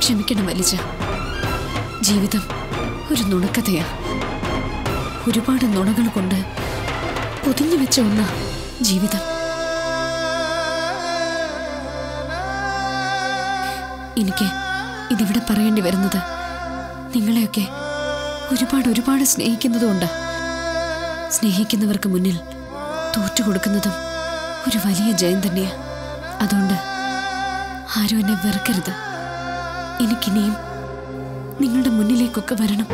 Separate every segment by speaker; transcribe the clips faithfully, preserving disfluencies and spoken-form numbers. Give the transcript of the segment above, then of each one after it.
Speaker 1: ക്ഷമിക്കണം വലിച്ച. ജീവിതം ഒരു നുണക്കഥയാ. ഒരുപാട് നുണകൾ കൊണ്ട് പൊതിഞ്ഞു വെച്ച ഒന്നാ ജീവിതം. എനിക്ക് ഇതിവിടെ പറയേണ്ടി വരുന്നത് നിങ്ങളെയൊക്കെ ഒരുപാട് ഒരുപാട് സ്നേഹിക്കുന്നതുകൊണ്ടാ. സ്നേഹിക്കുന്നവർക്ക് മുന്നിൽ തോറ്റുകൊടുക്കുന്നതും ഒരു വലിയ ജയം തന്നെയാ. അതുകൊണ്ട് ആരും എന്നെ വെറുക്കരുത്. എനിക്കിനിയും നിങ്ങളുടെ മുന്നിലേക്കൊക്കെ വരണം.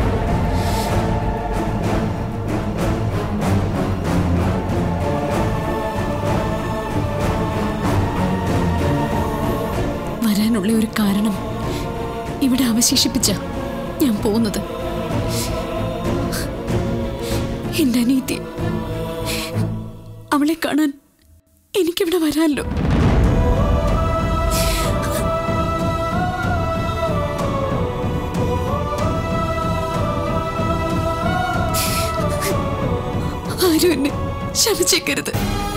Speaker 1: വരാനുള്ള ഒരു കാരണം ഇവിടെ അവശേഷിപ്പിച്ച ഞാൻ പോകുന്നത്. എന്റെ അനീതി, അവളെ കാണാൻ എനിക്കിവിടെ വരാമല്ലോ. ആരും എന്നെ ശമിച്ചേക്കരുത്.